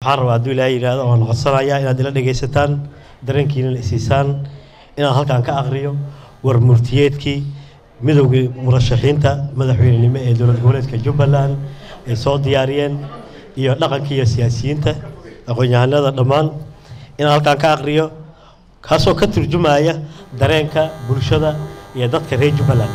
حرب عدو لا يراد أو الغصرة يا إلى دلنا جيستان درن كين الإسيسان إن هالكان كأغريو ورمرتيات كي مدوج مرشحين تا مدحين اللي ما يدور الجولات كجبلان صوت دياريين يلاقن كي سياسيين تا أقول هذا ضمان إن هالكان كأغريو كاسو كتر جماعة درن كبرشة يدات كريه جبلان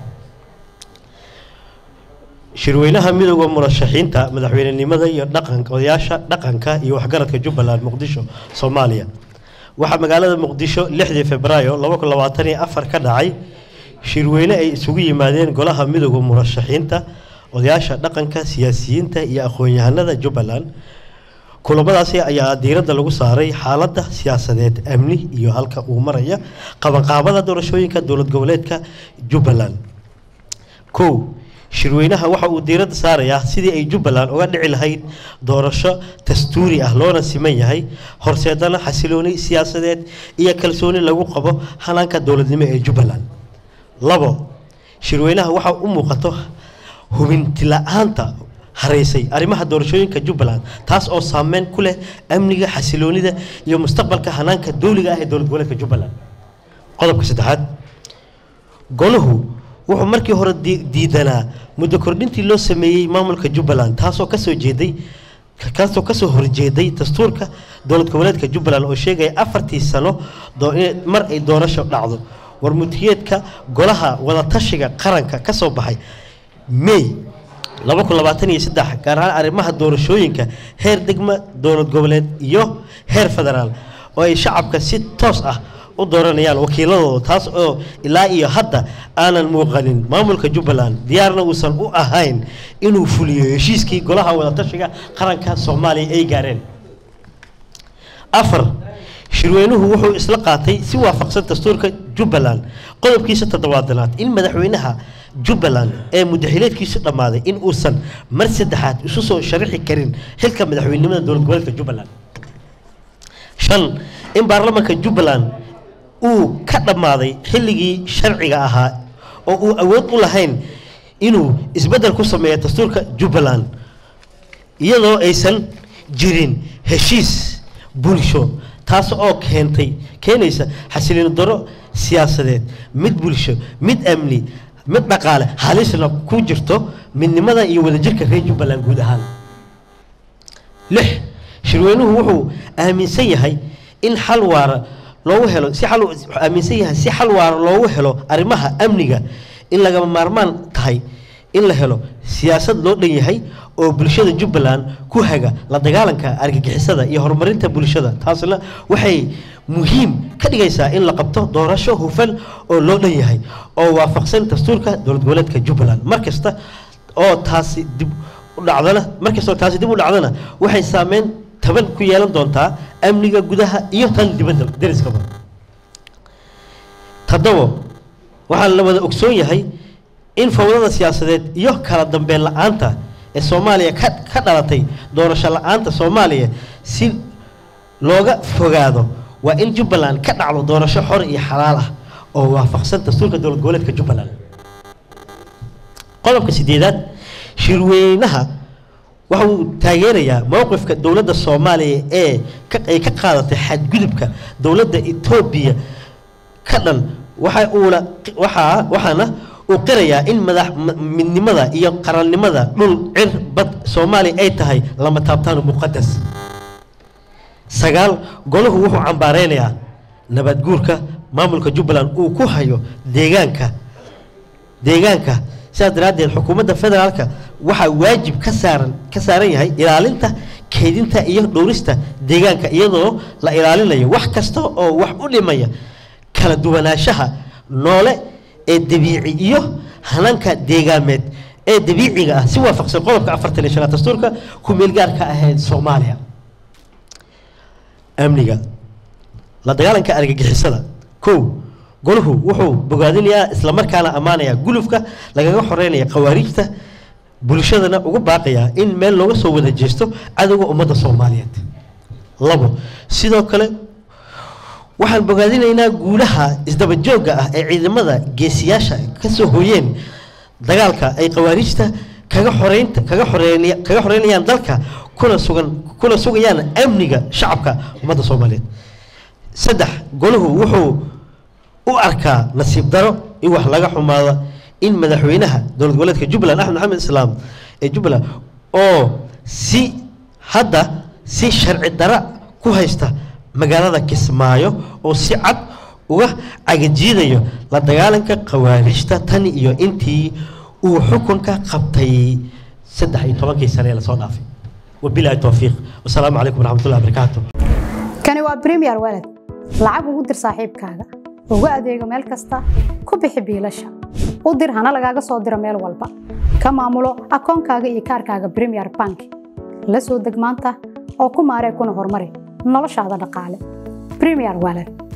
شروينها مدوج مرشحين تا مدحين اللي ماذا يلاقن قضياشة لقن كا يوحجرت كجبلان مقدشو صوماليا waxaa magaalada Muqdisho 6 Febraayo 2024 ka dhacay shirweyne ay isugu yimaadeen golaha midowga murashaxiinta odayaasha dhaqanka siyaasiyiinta iyo aqoon-yahanada Jubbaland kulamadaasi ayaa diiradda lagu saaray xaaladda siyaasadeed amni iyo halka uu maraya qabanqaabada doorashooyinka dowlad goboleedka Jubbaland shirweynaha waxa uu diiradda saarayaa sidii ay Jubbaland uga dhici lahayd doorasho dastuuri ah loona siman yahay horseedana xasilooni siyaasadeed iyo kalsooni lagu qabo hanaanka dowladnimo ee Jubbaland shirweynaha waxa uu muuqato hubinti la'aanta hareysay arrimaha doorashooyinka Jubbaland taas oo saameyn ku leh amniga xasiloonida iyo mustaqbalka hanaanka dawliga ah ee dowlad goboleedka Jubbaland qodobka saddexaad goluhu wuxuu markii hore diidanaa muddo kordhintii loo sameeyay maamulka Jubbaland taasoo ka soo horjeeday dastuurka dowlad goboleedka Jubbaland oo sheegay 4 sano mar ay doorasho dhacdo warmutiyeedka golaha wada tashiga qaranka ka soo baxay May 2023 gaar ahaan arrimaha doorashooyinka heer degmo dowlad goboleed iyo heer federaal oo ay shacabka si toos ah u dooranayaan wakiiladooda taas oo ilaa iyo hadda aanan muuqanin maamulka Jubbaland diyaarna uusan u ahayn inuu fuliyo heshiiskii golaha wada tashiga qaranka Soomaaliya ay gaareen shirweynuhu wuxuu isla qaatay si waafaqsan dastuurka Jubbaland qodobkiisa 7aad in madaxweynaha Jubbaland ee muddaxileedkiisu dhamaaday in uusan mar saddexaad isu soo sharixi karin xilka madaxweynimada dowlad goboleedka Jubbaland in baarlamaanka Jubbaland uu ka dhamaaday xilligii sharciga ahaa oo uu awood u lahayn inuu isbedel ku sameeyo dastuurka Jubbaland iyadoo aysan jirin heshiis bulsho taas oo keenaysa xasilooni daro siyaasadeed mid bulsho mid amni mid dhaqaale halisna ku jirto midnimada iyo wadajirka reer Jubbaland guud ahaan shirweynuhu wuxuu aaminsan yahay in xal waara loo helo si xal waara loo helo arrimaha amniga in laga maarmaan tahay in la helo siyaasad loo dhan yahay oo bulshada Jubbaland ku haga la dagaalanka argagixisada iyo horumarinta bulshada taasna waxay muhiim ka dhigaysaa in la qabto doorasho hufan oo loo dhan yahay oo waafaqsan dastuurka dowlad goboleedka Jubbaland markasta oo taasi dib u dhacdana waxay saameyn taban ku yeelan doontaa amniga gudaha iyo tan dibadda deriskaba waxaan la wada ogsoon yahay in fawdada siyaasadeed iyo kala dambeyn la'aanta ee Soomaaliya ka dhalatay doorasho la'aanta Soomaaliya si looga fogaado waa in Jubbaland ka dhacdo doorasho xor iyo xalaal ah oo waafaqsan dastuurka dowlad goboleedka Jubbaland qodobka 8aad shirweynaha wuxuu taageerayaa mowqifka dowladda Soomaaliya ee ka qaadatay xadgudubka dowladda Itoobiya ka dhan waxaana uu qirayaa in midnimada iyo qarannimada dhul cirbad Soomaaliya ay tahay lama taabtaan muqaddas goluhu wuxuu cambaareynaya nabad guurka maamulka Jubbaland uu ku hayo deegaanka sidaas daraadeed xukuumadda federaalka waxa waajib ka saaran yahay ilaalinta kaydinta iyo dhowrista deegaanka iyadoo la ilaalinayo wax kasta oo wax u dhimaya kala duwanaanshaha noole ee dabiici iyo hanaanka deegaameed ee dabiiciga ah si waafaqsan qodobka 45 dastuurka ku meel gaarka ah ee Soomaaliya amniga la dagaalanka argagixisada goluhu wuxuu bogaadinayaa isla markaana amaanaya gulufka lagaga xoreynaya qawaariijta bulshadana ugu baaqaya in meel looga soo wada jeesto cadawga ummadda Soomaaliyeed sidoo kale waxaan bogaadinaynaa guulaha isdaba joogga ah ee ciidamada geesiyaasha ka soo hooyeen dagaalka ay qawaariijta kaga xoreynayaan dalka كل سجيان أمنية شعبك ومدى صوماليات سدح قوله وحو وأركا نصيب دارو يوح لقى حماضة إن مدحوينها دولة ولدك جبلان أحمد محمد الإسلام جبلان أو سي هذا سي شرع الدراء كوهيستا مقالة كسمايو أو سي عد وعجيدة لا دجالنك قوالشتا تاني إيو إنتي وحكمك قبتي سدح يطلق يسري لصنافي وبلا التوفيق والسلام عليكم ورحمة الله وبركاته. كان هو بريمير ولد لعب ودر صاحب كذا وقعد يجمل كستا كوبي حبيلشة ودر هنا لقى صادر ميل والبا كم عملوا أكون كذا يكار كذا بريمير بانك لسه دقمانته أو كم عارف يكون هرمري نلاش هذا القالب بريمير ولد.